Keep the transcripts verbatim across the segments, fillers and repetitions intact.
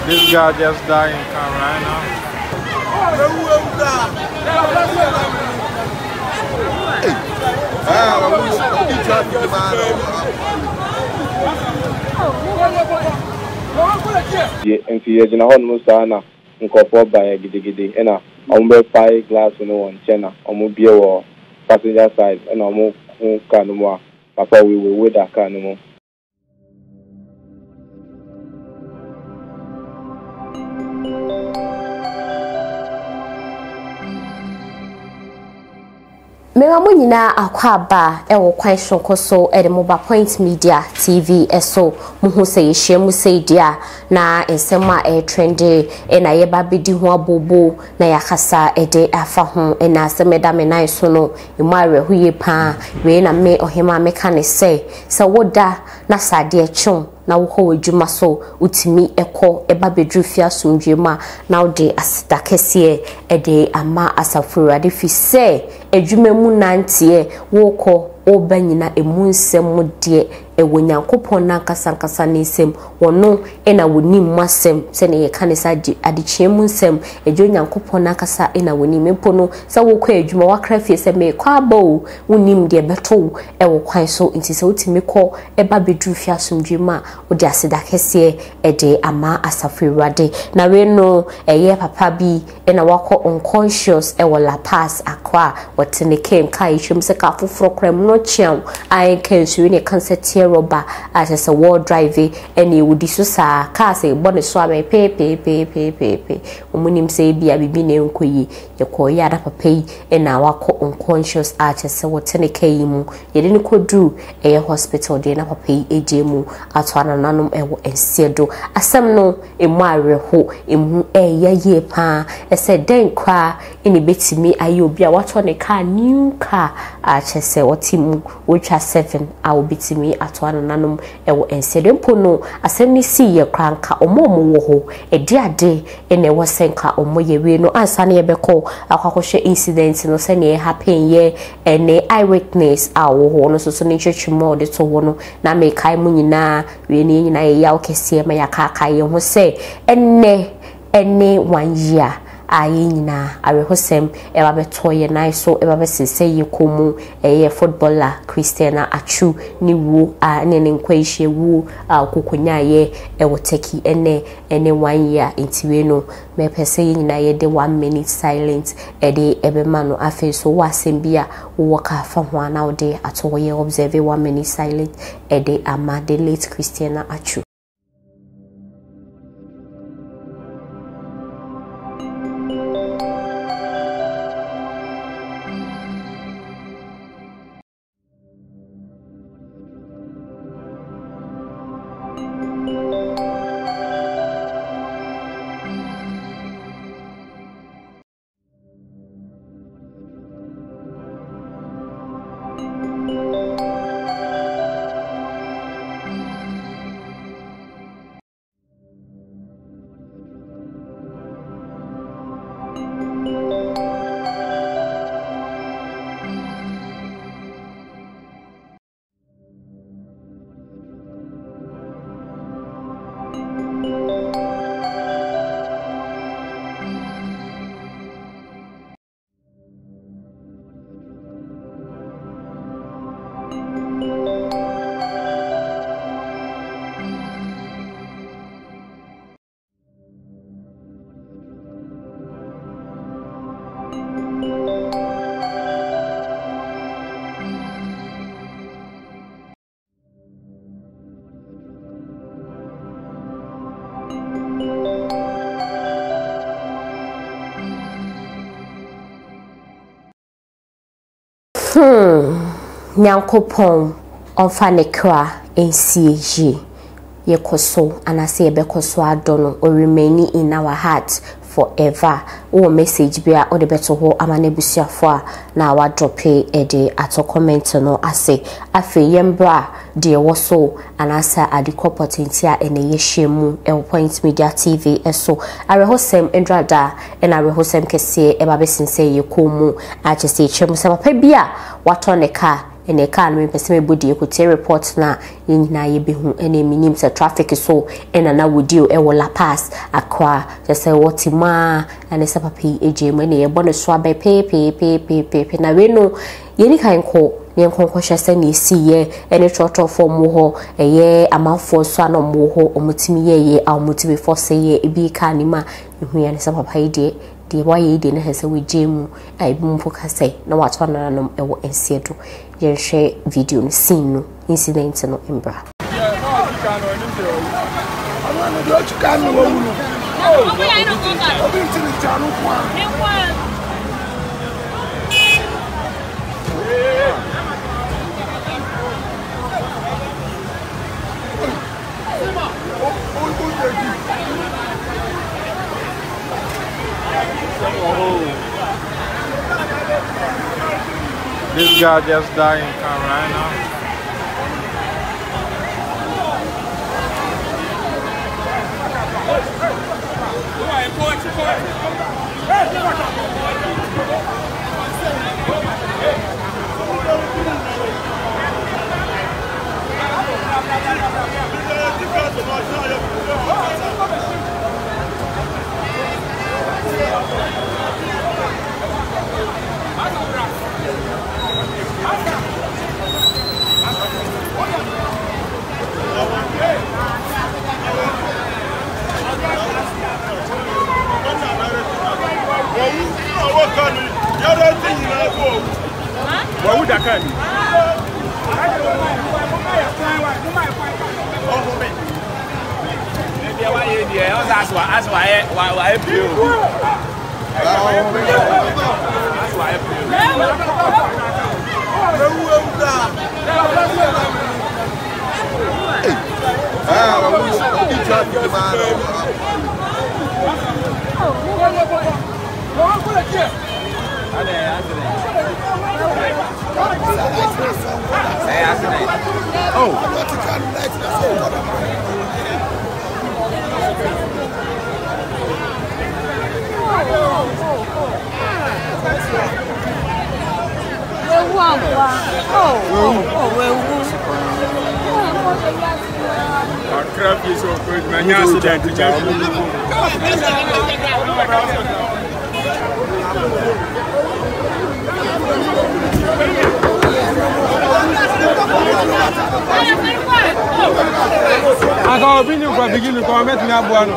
This guy just died in car right now. And if you're in a home, Musana, and call for by a giddy giddy, and a umber pie glass in one chena, or mobile or passenger side, and a more canuma. Papa, we will with a canuma. Mewa mo nyina akwa ba e wo kwan sonko so e de mobile point media tv eso mo hu se yehye mu se dia na ensema e trendy e na ye ba bedi ho abobo na yakasa e de afa ho e na semeda me nan so no e mo awe hu ye pa we na me ohema me ka ne se se woda na sade e chon na wo ho adwuma so utimi ekọ eba bedru fia somdwema na wo de asida kese e de ama asafura de fi se adwuma mu nantie wo kọ obanyina emu nsem mu de ewo nyankopon na kasankasa ne nsem wono ena woni masem se ne ye kanisa adechie mu nsem ejo nyankopon na kasa ena woni mempono sa wo kọ adwuma wakra fie se me kwa bo wonim de beto ewo kwan so nti se utimi kọ eba bedru fia somdwema wo de asida kese e de ama asafurade na we no eye papa bi ena wakọ unconscious ewo La Paz akwa wotene kem kai hwem se ka foforo kram no chiam ai kensu ne cancer roba as a wall drive any would so sa car say bonne so ame pe pe pe pe pe pe omunim say bia bibi ne nkoyi ye ko ya da papa yi e na wakọ unconscious as se wotene kai mu ye de ne kodru e hospital de na papa yi eje mu ato anananom e wo ensiedo asem no emu areho emu e ye ye pa e se den kwa eni betimi ayi obi a wato ne car new car a chese wotimu wocha seven a obitimi ato anananom e wo ensiedo mpono asem ni si ye kranka omomo wo ho e de ade ene wo senka omo ye we no ansa ne ye beko akwakoshe incident no se ne happen ye ene eyewitness a wo ho no so so ne twetwemo de to wo no na me kai mu nyina we ne nyina ye ya okese ma ya kaka ye ho se enne ene one year ayi nyina arehosem e ba betoye nai so e ba besese ye komu e footballer Christiana Achu ni wu a ne ne nkwahye wu a kokonya ye e woteki ene ene one year intiwe no me pese ye nyina ye de one minute silence e de ebema no afi so wasem bia wo ka fa ho ana wo de ato ye observe one minute silence e de ama de late Christiana Achu. Hmm, nyankopon onfa ne kra ensieji ye koso anase ebe koso adono or remaining in our hearts forever. O message bia o de beto ho amane busuafo a na wa drop e de ato comment no ase afe yembra de woso anasa adiko potentia ene yehwemu e point media tv eso arehosem endrada ena arehosem kese e ba besense ye komu a chese chemu se papa bia wato ne ka ene car no pese me body ekote report na nyina ye behu ene minim se traffic so ena na wodi o e wo La Paz akwa se wotima ane se papi ejemu ene ye bone so abe pe pe pe pe pe na we no ye ni kan ko ne nkonko hwese ne siye ene trotro form ho eye amafo so ana mo ho omutimi ye ye a omutimi for say ye ebi ka ni ma hu ya ne se papa ide de wa ye ide ne hese we jemu ai bu mpo ka say na watwa na no e wo ensiedo ye hwe video no scene no incident no embra yeah no you can no ni do I no do you can no wo no oh we I no go ga obi ti ni janu kwa ni kwa This guy just died in car right now. What would I call you? Maybe I want you there. That's why. That's why. Why? Why? That's why. Oh, what you can like I got a video from the beginning to comment in Abuano.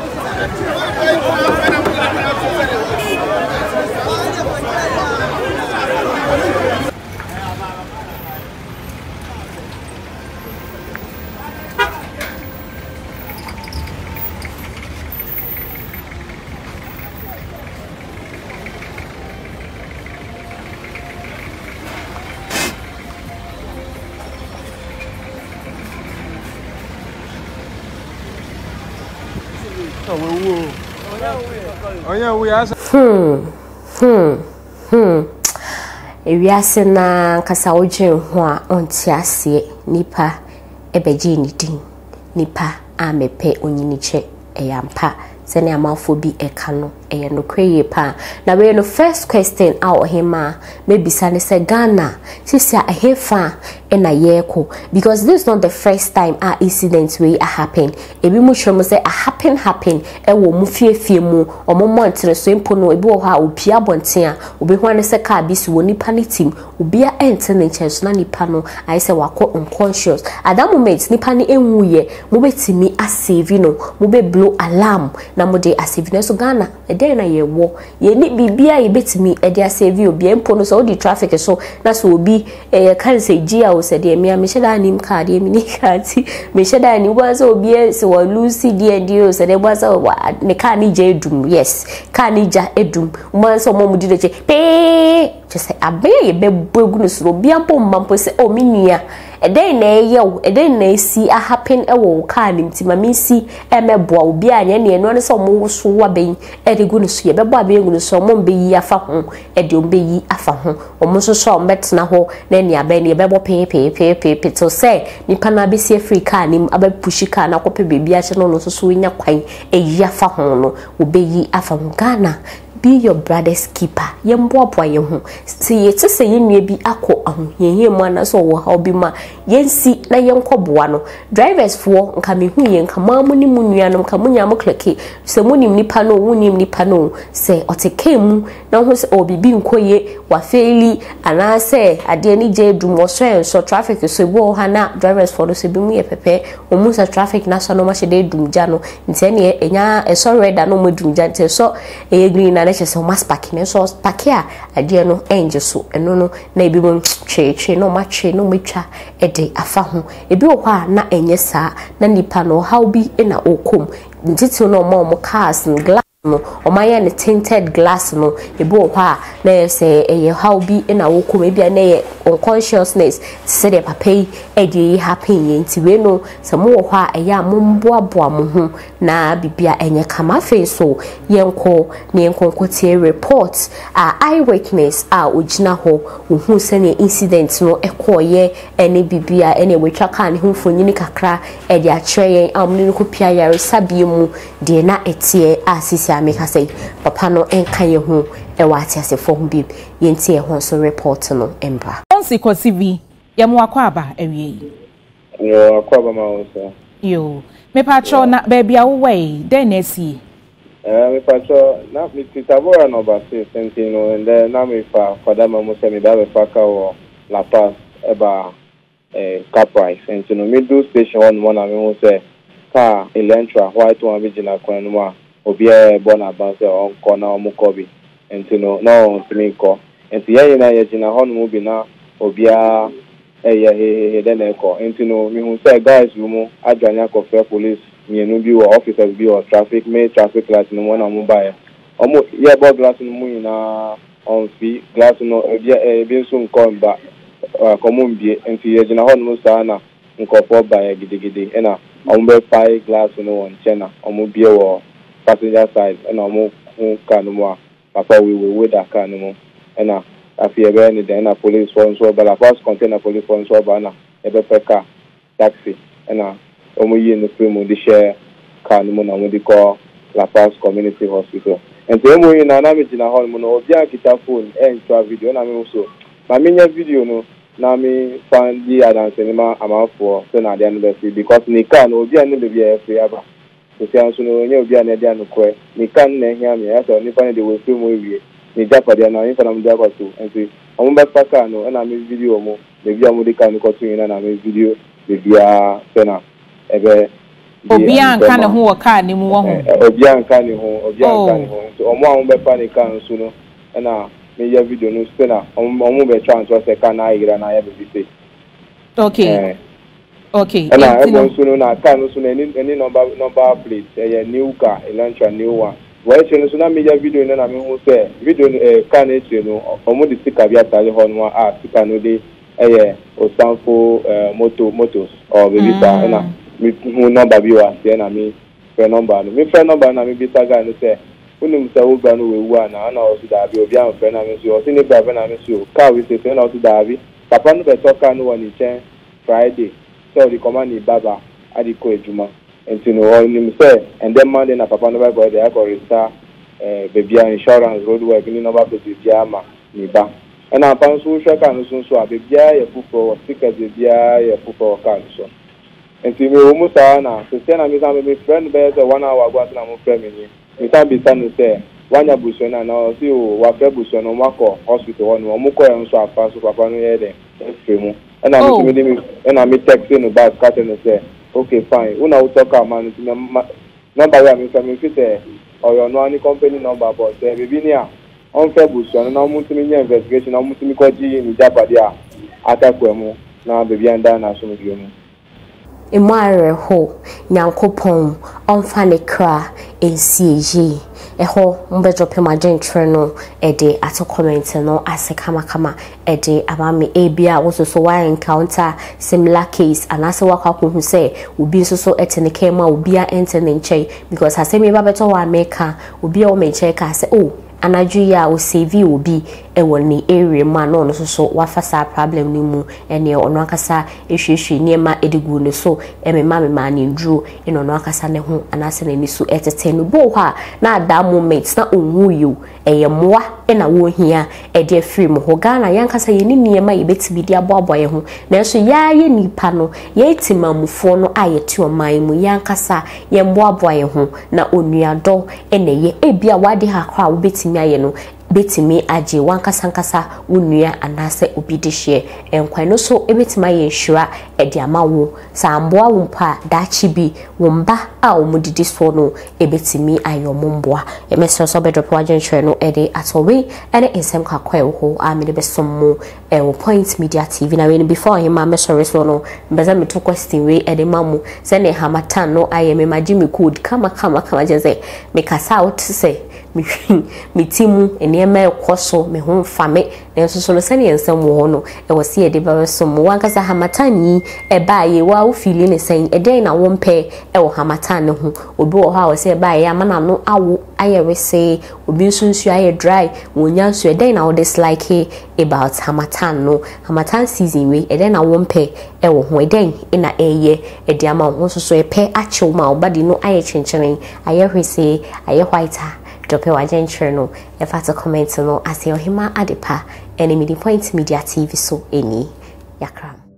Oh yeah, we are. Hmm. Hmm. Hmm. Ewiase na kasa ojen ho a onti ase nipa ebeje ni din nipa amepe onyiniche eyampa sene amafo bi eka no eye no kweye pa na we no first question out hima maybe sane se Ghana sisia ehefa ena yeko because this is not the first time a incident wey happen ebi mu hwem say a happen happen e wo mu fiefie mu omo montre so empo no ebi wo ha opia bonten a obi ho ne se ka bi si woni panitim obi a ente ne chance na nipa no ai se wako unconscious at that moment nipa ne enwuye mo betimi a save no mo be blow alarm na mo de a save no so Ghana e dey na ye wo ye ni bibia ye betimi e de a save obi empo no so di traffic so na so obi e kan se gia o se de me me sheda nim card ye me kati me sheda ni was obi se wo lucy de de o se de was ne car ni je edum yes car ni ja edum mo so mo mu di de pe just say abe ye be bogu no so obi ampo mampo se o minia eden na ye eden na si a happen e wo car ni ntima me si e meboa obi anya ne eno ne so mo so wa ben e de gu no so ye bebo abe gu no so mo be yi afa ho e de ombe yi afa ho o mo so so mbetena ho na ne abe ne bebo pe pe pe pe pe to say nipa na be si free car ni aba pushi car na kope bebi a che no no so so nya kwan e yi afa ho no obe yi afa ho Ghana be your brother's keeper yembo boa ye ho se ye te se ye nua bi akọ aho ye ye mu ana so wo ha obi ma yensi na yenko boa no drivers fo nka me hu ye nka mamu ni mu nua no nka munya mo kleke se munim nipa no wunim nipa no se oteke mu na ho se obibi nkoye wa faili ana se ade ni je dum so so traffic so bo ha na drivers fo no se bi mu ye pepe o mu sa traffic na so no ma shede dum ja no nti ne enya e so red no mo dum ja nti so e green na che so mas park ne so park a ade no enje so eno no na ebi mo che che no ma che no metwa e de afa ho ebi wo ha na enye sa na nipa no how bi e na okom ntiti no mo mo cars glass no omaya ne tinted glass no ebu ha na say eh how bi na wokom e bia na ye unconsciousness say the papa e dey happen yenti we no se mo wo ha e ya mo mboaboa mo ho na bibia enye kama fe so yenko ne yenko kotie report a eyewitness a ogina ho ohu se ne incident no ekoye ene bibia ene wetwa kan ho fonyini kakra e dey a kire yen amne no kopia yare sabie mu de na etie asisi ameka say papa no enka ye ho e wati asefo ho bi yenti e ho so report no embra onsi kosivi ye mo akwa aba ewie yo akwa aba ma onso yo me patro na baby away den na si eh me patro na mi titavora no ba se sentino and then na me fa kwada ma mo se me ba be fa ka wo La Paz eba eh car price sentino middle station one one na me mo se ka elentra white one vigila kwan no a obi e bona ba se on ko na omo ko bi entino no ntimi ko enti ye na ye jina ho no bi na obi a eye he he de na ko entino mi hu se guys mu adwanya ko fe police mienu bi wo officers bi o traffic me traffic light no na mo ba ye omo ye bo glass no mu na on fi glass no obi e bi so nko ba komo mbie enti ye jina ho no sa na nko fo ba ye gidigidi e na omo be fire glass no on chena omo bie wo passenger side and omo car no more papa we we with that car no more and na afie be ni den na police phone so ba La Paz container police phone so ba na e be car taxi and na omo yi no free mo di share car no more na mo di call La Paz community hospital and so omo yi na na me jina hall mo no obi akita phone e ntwa video na me so ma me nya video no na me find the adance ni ma amafo so na dey no be because ni car no obi an be be e free aba so no nye obi an dey an kwe ni kan na hia me ya so ni fa dey we free mo wie ni japade na ni fa na mo dey akoto enti omo be paka no na me video mo be bia mo dey kan ko tu na na me video be bia so na ebe obi an kan ho wo car ni mu wo ho obi an kan ni ho obi an kan ni ho so omo an be pa ni kan so no na me ya video no so na omo be transfer se kan na ira na ya be bi okay okay and I want to know na car no so any any number number plate eh new car a launch a new one why so so na media video na me hu say video eh car na eche no omo di sticker bi atale ho no a sticker no dey eh osanfo moto motos or baby car na me hu number bi wa say na me phone number no me phone number na me bi taga no say unum say wo gba no we wu ana na o so da bi obi an phone na me so o si ni bra na me so car we say na o so da bi papa no be talk no one in chen Friday so the command is baba adiko ejuma and you know him say and then Monday na papa no boy dey go register eh baby insurance road work ni number plate bia ma ni ba and na pan so hwe kan so so a baby ya fufu sticker baby ya fufu kan so and you know mo sa na so say na me say me friend be say one hour ago na mo friend me me say be say say wanya buso na na si o wa fe buso no mako hospital one mo ko yan so afa so papa no ye dey e mu and I'm oh. me and I'm texting about cutting and say, okay, fine. When I will talk about man, number I'm in fit or your no any company number, but say baby near on February, and now multi investigation, I'm multi koji in Japadia, attack wemo, now baby and down as soon as you know. Emare ho nyankopon onfa ne kra ensieje eho mbedrope magentre no ede ato comment no ase kama kama ede amame ebia wo so wa encounter similar case anase wakwa hu say obi so so etene kema obi a entene nche because asemi ba beto wa America obi a o menche ka say oh anaju ya o save obi e woni area ma no no so wafa sa problem ni mu ene ono akasa ehwehwe niema edigu ne so e me ma me ma ne ndru ene ono akasa ne ho anase ne ni so etete no bo ha na da moment na onwu yu eye moa e na wo hia e de free mo ho Ghana yankasa ye ni niema ye betimi di aboabo ye ho na so ya ye nipa no ye timamufo no ayeti oman mu yankasa ye mboabo ye ho na onuado ene ye ebia wade ha kwa wo betimi aye no betimi aje wankasa nkasa wonua anase obi de hye enkwan no so ebetima ye nhwira e de amawo samboa wo mpa dachi bi womba a omudidi so no ebetimi ayo momboa e meso so bedrop waje nhwere no e de atowe ene ensem kakwa wo a me de besomo e wo Point Media T V na we before him ma meso so no mbeza me to question we e de mamu se ne hamatan no aye me magimi code kama kama kama jeze me kasa out se mi mi timu enema ekoso me ho mfame na so so no sane ensem wo no e wo se e de ba so mo wankasa hamatani e baaye wa wo feel ne sen e den na wo mpe e wo hamatan ne ho obi wo ha wo se baaye amana no awo ayewese obi nsunsu aye dry wonya nsu e den na wo dislike about hamatan no hamatan season we e den na wo mpe e wo ho e den ina eye e de ama wo so so e pe achew ma obadi no aye chenchenen aye hwese aye whiter drop your agent no if I to comment no as your hima adepa enemy Point Media T V so any yakram.